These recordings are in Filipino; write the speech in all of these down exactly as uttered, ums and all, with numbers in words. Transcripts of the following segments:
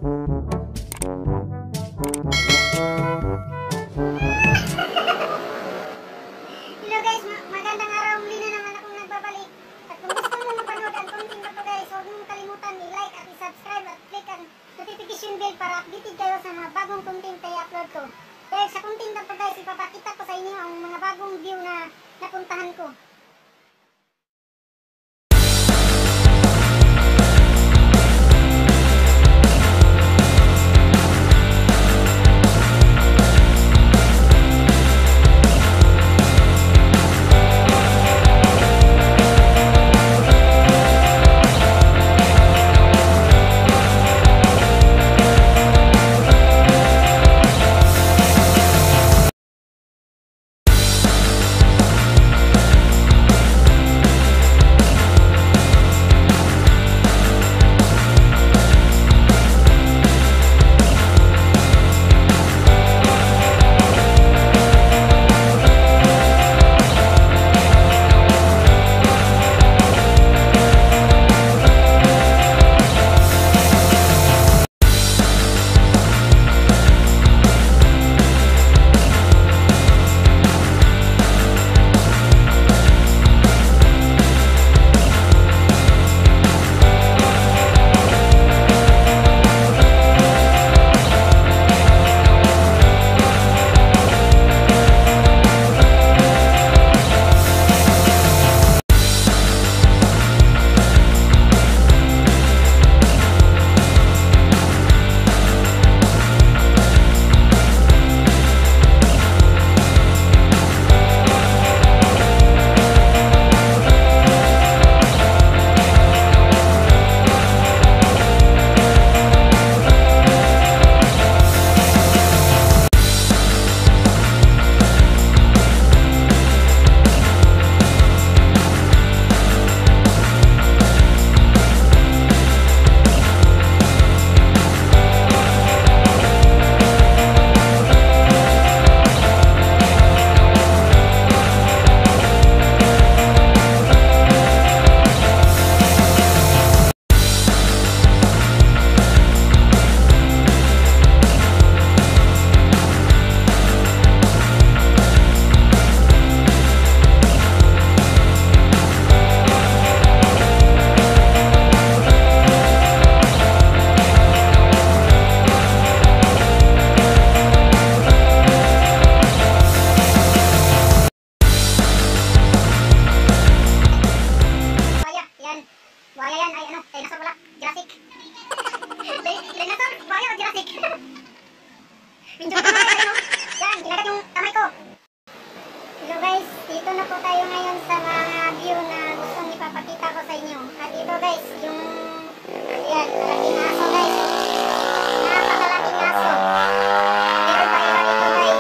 Hello guys, ma magandang araw. Muli na naman akong nagbabalik. At kung gusto mo mapanood ang content na to guys, huwag mong kalimutan i-like at i-subscribe at click ang notification bell para updated kayo sa mga bagong content na i-upload ko. Dahil sa content na to guys, ipapakita ko sa inyo ang mga bagong view na napuntahan ko. Buaya yan ay ano, dinosaur wala, Jurassic. Dinosaur, buaya o Jurassic? Medyo ko naman ano, yan, ginagat yung kamay ko. Hello guys, dito na po tayo ngayon sa mga view na gustong ipapakita ko sa inyo. At dito guys, yung, yan, malaking aso guys. Napakalaking aso. Meron pa iba dito guys.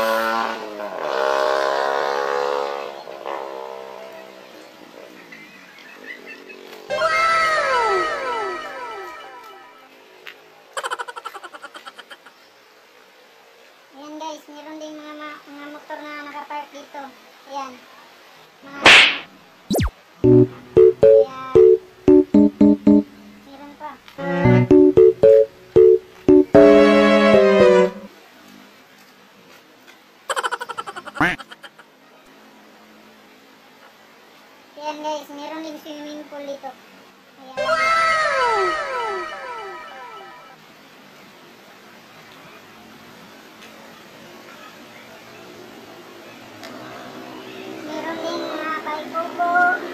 Ayan guys, meron din mga, mga, mga motor na nakapark dito. Ayan. Mga... Ayan. Meron pa. Ayan guys, meron din swimming pool dito. Ayan. Kubo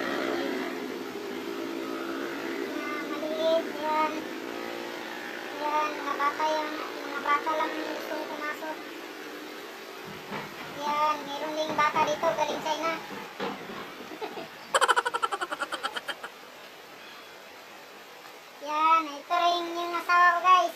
na maliit, yan yan, mga bata yan, mga bata lang gustong pumasok. Yan, meron ding bata dito galing China. Yan, ito rin yung asawa ko guys.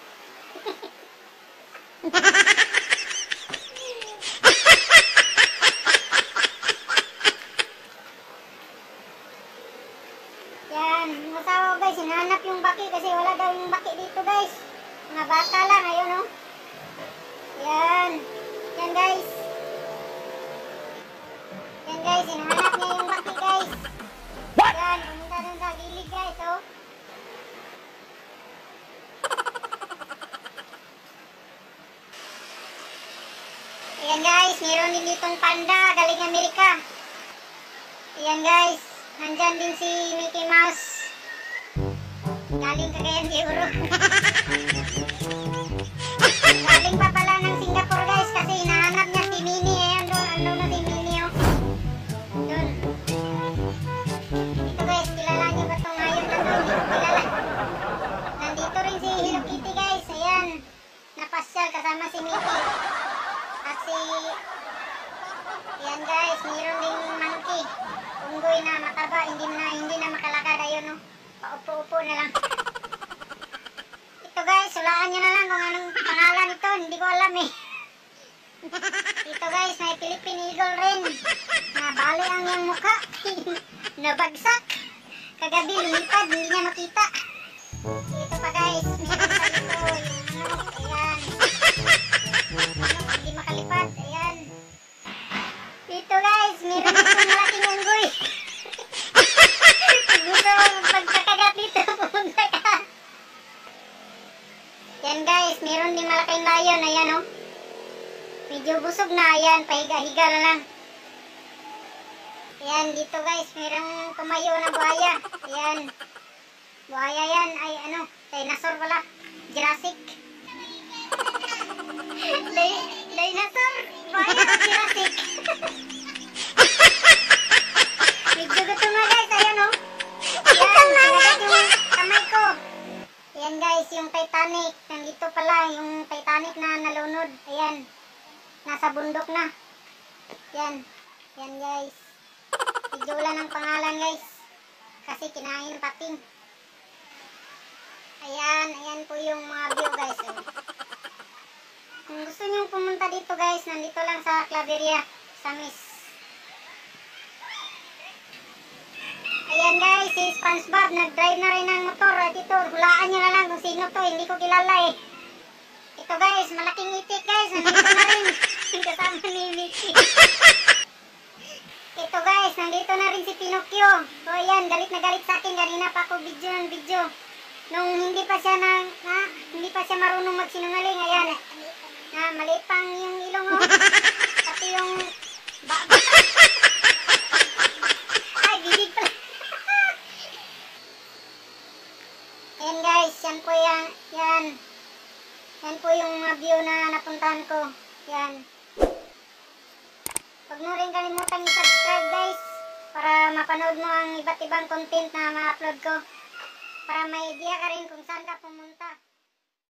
Yan, yung asawa ko guys, hinahanap yung baki kasi wala daw yung baki dito guys. Mga bata lang, ayun o. Yan, yan guys. Yan guys, hinahanap niya yung baki guys. Yan, pumunta dun sa gilid guys, oh. Ayan guys, meron din ditong panda galing Amerika. Ayan guys, nandyan din si Mickey Mouse. Galing Cagayan de Oro. Galing pa pala ng Singapore guys kasi hinahanap niya si Minnie. Ayan doon, ano na si Minnie oh. Doon. Ito guys, kilala niyo ba itong hayop na to? Hindi ko kilala. Nandito rin si Hello Kitty guys. Ayan, napasyal kasama si Mickey. At si... Ayan guys, meron ding monkey. Unggoy na mataba, hindi na, hindi na makalakad. Ayun no, paupo-upo na lang. Ito guys, hulaan nyo na lang kung anong pangalan ito. Hindi ko alam eh. Ito guys, may Philippine Eagle rin. Nabali ang yung mukha. Nabagsak. Kagabi lumipad, hindi niya makita. Ito pa guys, meron pa dito yung ano, ayan. Ano, hindi makalipad, ayan. Dito guys, meron itong malaking unggoy. Gusto pagkakagat dito, pumunta ka. Yan guys, meron din malaking lion, ayan oh. Medyo busog na, ayan, pahiga-higa na lang. Ayan, dito guys, merong tumayo na buhaya. Ayan. Buhaya yan, ay ano, dinosaur pala. Jurassic. Dinosaur, buhaya, Jurassic. Medyo gusto nga guys, ayan oh. Ayan, nagagat yung kamay ko. Ayan guys, yung Titanic. Nandito pala, yung Titanic na nalunod. Ayan, nasa bundok na. Ayan, ayan guys. Medyo wala ng pangalan guys. Kasi kinain ng pating. Ayan, ayan po yung mga view guys. Oh. Kung gusto nyo pumunta dito guys, nandito lang sa Claveria, Samis. Ayan guys, si SpongeBob nag-drive na rin ng motor. At ito, hulaan nyo na lang kung sino to, hindi ko kilala eh. Ito guys, malaking itik guys, nandito na rin. Kasama ni Mickey. Ito guys, nandito na rin si Pinocchio. So ayan, galit na galit sa akin. Kanina pa ako video ng video. Nung hindi pa siya na, na hindi pa siya marunong magsinungaling. Ayan, na maliit pang yung ilong mo. Pati yung baba. Ay, bibig pala. Ayan guys, yan po yan. Yan. Yan po yung mga view na napuntahan ko. Yan. Huwag mo rin kalimutan i-subscribe guys para mapanood mo ang iba't ibang content na ma-upload ko para may idea ka rin kung saan ka pumunta.